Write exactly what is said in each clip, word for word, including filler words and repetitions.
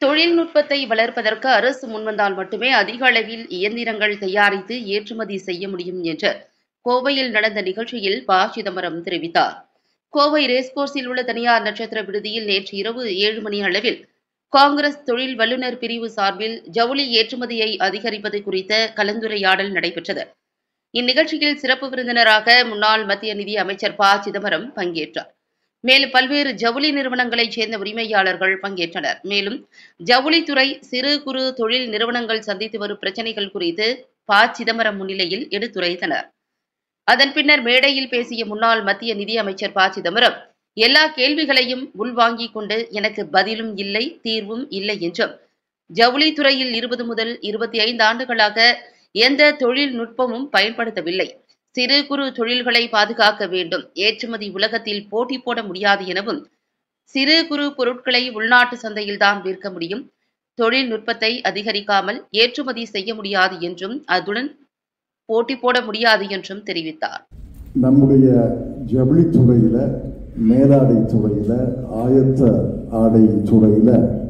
தொழில்நுட்பத்தை வளர்ப்பதற்கு அரசு முன்வந்தால் மட்டுமே அதிக அளவில் இயந்திரங்கள் தயாரித்து ஏற்றுமதி செய்ய முடியும் என்று கோவையில் நடந்த நிகழ்ச்சியில் ப சிதம்பரம் தெரிவித்தார். கோவை ரேஸ்கோர்ஸில் உள்ள தனியார் நட்சத்திர விடுதியில் நேற்று இரவு ஏழு மணி அளவில் காங்கிரஸ் தொழில் வல்லுநர் பிரிவு சார்பில் ஜவுளி ஏற்றுமதியை அதிகரிப்பது குறித்த கலந்துரையாடல் நடைபெற்றது. இந்நிகழ்ச்சியில் சிறப்பு விருந்தினராக முன்னாள் மத்திய நிதி அமைச்சர் ப சிதம்பரம் பங்கேற்றார். மேலும் பல்வேறு ஜவுளி நிறுவனங்களைச் சேர்ந்த உரிமையாளர்கள் பங்கேற்றனர். மேலும் ஜவுளித்துறை சிறு குறு தொழில் நிறுவனங்கள் சந்தித்து வரும் பிரச்சினைகள் குறித்து ப சிதம்பரம் முன்னிலையில் எடுத்துரைத்தனர். அதன் பின்னர் மேடையில் பேசிய முன்னாள் மத்திய நிதி அமைச்சர் ப சிதம்பரம் எல்லா கேள்விகளையும் உள்வாங்கிக் கொண்டு எனக்கு பதிலும் இல்லை, தீர்வும் இல்லை என்றும், ஜவுளித்துறையில் இருபது முதல் இருபத்தி ஐந்து ஆண்டுகளாக எந்த தொழில்நுட்பமும் பயன்படுத்தவில்லை. சிறு குறு தொழில்களை பாதுகாக்க வேண்டும். ஏற்றுமதி உலகத்தில் போட்டி போட முடியாது எனவும், சிறு குறு பொருட்களை உள்நாட்டு சந்தையில்தான் விற்க முடியும். தொழில்நுட்பத்தை அதிகரிக்காமல் ஏற்றுமதி செய்ய முடியாது என்றும், அதுடன் போட்டி போட முடியாது என்றும் தெரிவித்தார். நம்முடைய ஜவுளி துறையில, மேலாடை துறையில, ஆயத்த ஆடை துறையில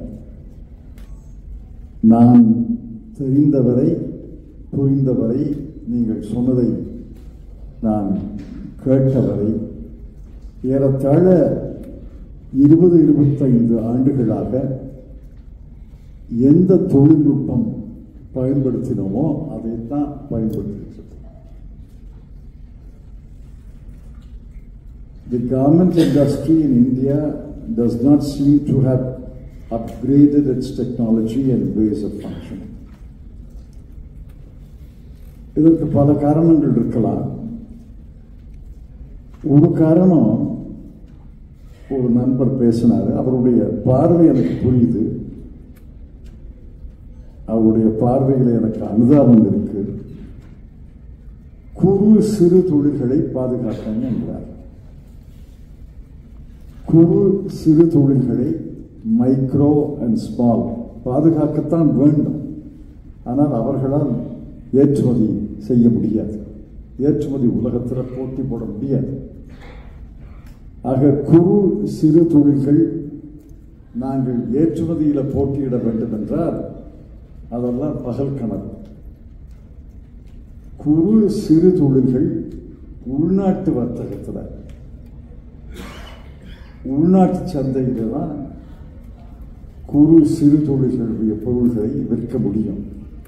நான் தெரிந்தவரை, புரிந்தவரை, நீங்கள் சொன்னதை நான் கேட்டவரை ஏறத்தாழ இருபது இருபத்தைந்து ஆண்டுகளாக எந்த தொழில்நுட்பம் பயன்படுத்தினோமோ அதைத்தான் பயன்படுத்திட்டு. The garment industry in India does not seem to have upgraded its technology and ways of functioning. இதற்கு பல காரணங்கள் இருக்கலாம். ஒரு காரணம், ஒரு நண்பர் பேசினார், அவருடைய பார்வை எனக்கு புரியுது, அவருடைய பார்வையில் எனக்கு அனுதாபம் இருக்கு. குறு சிறு தொழில்களை பாதுகாக்கணும் என்றார். குறு சிறு தொழில்களை, மைக்ரோ அண்ட் ஸ்மால், பாதுகாக்கத்தான் வேண்டும். ஆனால் அவர்களால் ஏற்றுமதி செய்ய முடியாது. ஏற்றுமதி உலகத்தில் போட்டி போட முடியாது. ஆக குறு சிறு தொழில்கள் நாங்கள் ஏற்றுமதியில் போட்டியிட வேண்டும் என்றால் அதெல்லாம் பகல் கனவு. குறு சிறு தொழில்கள் உள்நாட்டு வர்த்தகத்தில், உள்நாட்டு சந்தையில தான் குறு சிறு தொழில்களுடைய பொருள்களை விற்க முடியும்.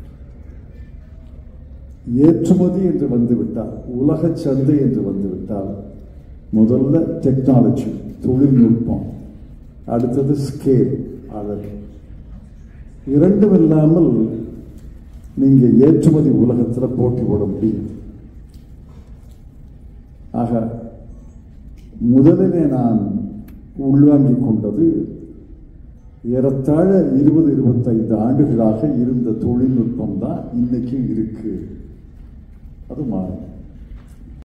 ஏற்றுமதி என்று வந்துவிட்டால், உலக சந்தை என்று வந்துவிட்டால், முதல்ல டெக்னாலஜி, தொழில்நுட்பம், அடுத்தது ஸ்கேல், அளவு. இரண்டும் இல்லாமல் நீங்க ஏற்றுமதி உலகத்தில் போட்டி போட முடியும். ஆக முதலிலே நான் உள்வாங்கிக் கொண்டது ஏறத்தாழ இருபது இருபத்தைந்து ஆண்டுகளாக இருந்த தொழில்நுட்பம் தான் இன்னைக்கு இருக்கு. அது மாறும்.